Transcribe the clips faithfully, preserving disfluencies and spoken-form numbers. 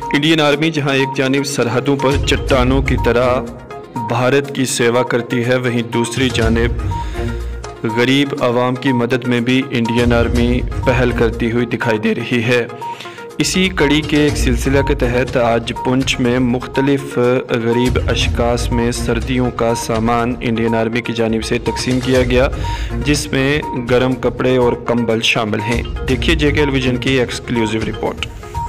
Indian army जहां एक जानिब सरहदों पर चट्टानों की तरह भारत की सेवा करती है, वहीं दूसरी जानिब गरीब आवाम की मदद में भी इंडियन आर्मी पहल करती हुई दिखाई दे रही है। इसी कड़ी के एक सिलसिला के तहत आज पुंछ में मुख्तलिफ गरीब अशखास में सर्दियों का सामान इंडियन आर्मी की जानिब से तकसीम किया गया, जिसमें गर्म कपड़े और कंबल शामिल हैं। देखिए जे के एल विजन की एक्सक्लूसिव रिपोर्ट।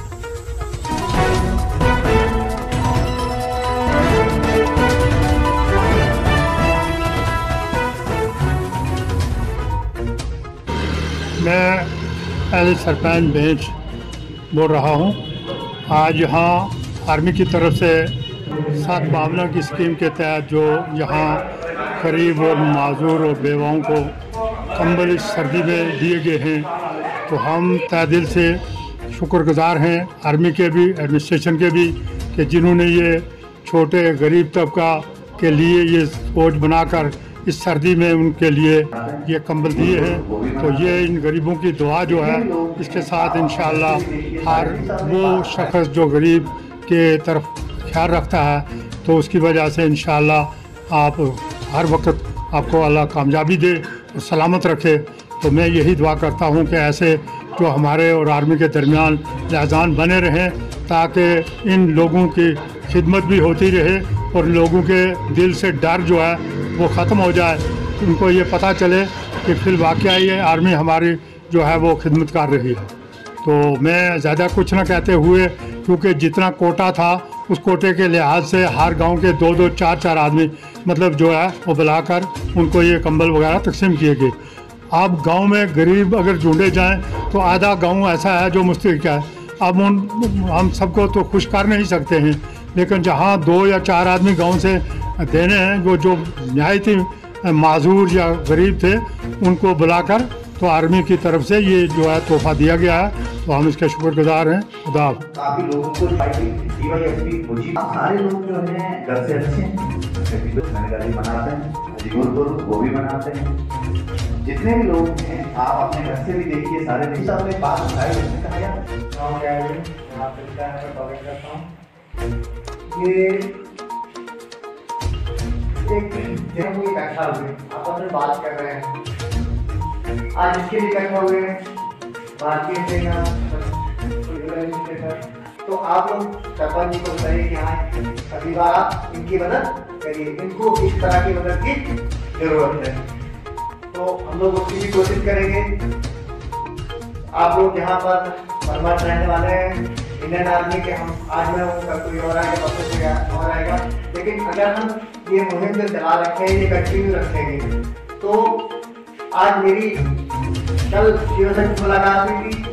मैं एल सरपंच बेंच बोल रहा हूँ। आज यहाँ आर्मी की तरफ से सात बावना की स्कीम के तहत जो यहाँ गरीब और माजूर और बेवाओं को कंबल इस सर्दी में दिए गए हैं, तो हम तहे दिल से शुक्रगुजार हैं आर्मी के भी, एडमिनिस्ट्रेशन के भी, कि जिन्होंने ये छोटे गरीब तबका के लिए ये सोच बनाकर इस सर्दी में उनके लिए ये कंबल दिए हैं। तो ये इन गरीबों की दुआ जो है, इसके साथ इंशाअल्लाह हर वो शख्स जो गरीब के तरफ ख्याल रखता है, तो उसकी वजह से इंशाअल्लाह आप हर वक्त आपको अल्लाह कामयाबी दे और सलामत रखे। तो मैं यही दुआ करता हूँ कि ऐसे जो हमारे और आर्मी के दरमियान लिहाज़ान बने रहें, ताकि इन लोगों की खिदमत भी होती रहे और लोगों के दिल से डर जो है वो ख़त्म हो जाए। उनको ये पता चले कि फिर वाकई ये आर्मी हमारी जो है वो खिदमत कर रही है। तो मैं ज़्यादा कुछ ना कहते हुए, क्योंकि जितना कोटा था उस कोटे के लिहाज से हर गांव के दो दो चार चार आदमी मतलब जो है वो बुलाकर उनको ये कंबल वगैरह तकसीम किए गए। अब गांव में गरीब अगर ढूंढे जाएं तो आधा गांव ऐसा है जो मुस्तहिक है। अब उन हम सबको तो खुश कर नहीं सकते हैं, लेकिन जहां दो या चार आदमी गांव से देने हैं, वो जो नहायत ही माजूर या गरीब थे, उनको बुलाकर तो आर्मी की तरफ से ये जो है तोहफा दिया गया है। तो हम इसके शुक्रगुजार हैं। खुदा काफी लोगों को सारे लोग जो हैं घर से अच्छे हैं, बनाते हैं, वो भी बनाते हैं। जितने भी लोग हैं आप अपने घर से भी देखिए, सारे अपने बात उठाए। ये एक इकट्ठा हुए, आप अपने बात कर रहे हैं, आज इसके लिए इकट्ठा हुए हैं भारतीय सेना। तो आप लोग सरपंच जी को बताइए कि हाँ अगली बार आप इनकी मदद करिए, इनको इस तरह की मदद की जरूरत है। तो हम लोग उसकी भी कोशिश करेंगे। आप लोग यहाँ पर परमानेंट रहने वाले हैं इंडियन आर्मी के, हम आज मैं हूँ, कल कोई और आएगा, परसों कोई और आएगा, लेकिन अगर हम ये मुहिम जो चला रखे हैं ये कंटिन्यू रखेंगे, तो आज मेरी कल शिव से मुलाकात हुई थी,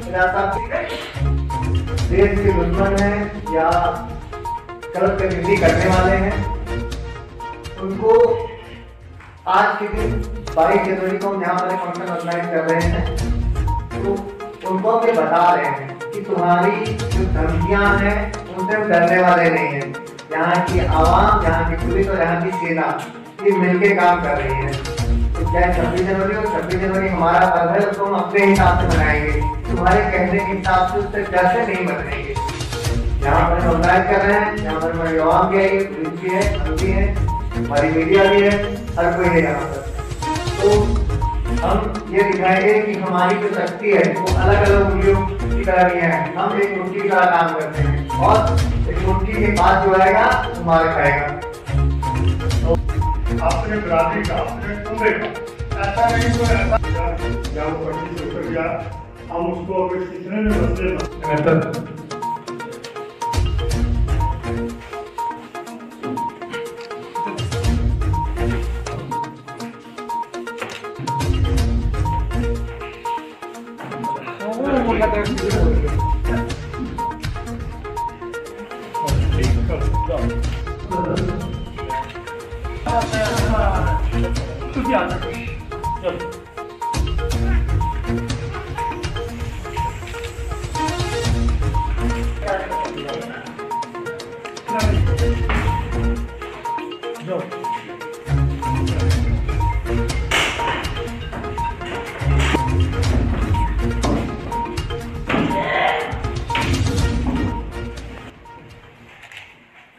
देश के दुश्मन हैं या गलत प्रतिनिधि करने वाले हैं, उनको आज के दिन बाईस जनवरी को हम यहाँ पर फंक्शन ऑर्गेनाइज कर रहे हैं, तो उनको भी बता रहे हैं कि तुम्हारी जो धमकियां हैं उनसे हम डरने वाले नहीं हैं। यहाँ की आवाम, यहाँ की पुलिस और यहाँ की सेना ये मिलके काम कर रही है। तो चाहे छब्बीस जनवरी हो, छब्बीस जनवरी हमारा पर्व है, उसको हम अपने हिसाब से मनाएंगे, तुम्हारे कहने के हिसाब से उससे डर से नहीं मनाएंगे। यहाँ पर ऑर्गेनाइज कर रहे हैं, यहाँ पर हमारी आवाम भी है, पुलिस भी है, हम भी है, हमारी मीडिया भी है, हर कोई है यहाँ पर। तो हम ये दिखाएंगे कि हमारी जो शक्ति है वो अलग अलग उंगलियों की तरह नहीं है, हम एक मुट्ठी की तरह काम करते हैं और एक मुट्ठी के बाद जो आएगा वो मार खाएगा। तो अपने बराबरी का, अपने कुंबे का ऐसा नहीं तो ऐसा या वो पच्चीस सौ कर गया, हम उसको अगर कितने में बदले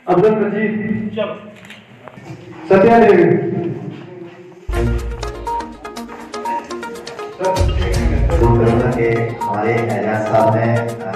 अब्दुल मजीद, सत्या देवी, के हमारे एजाज साहब ने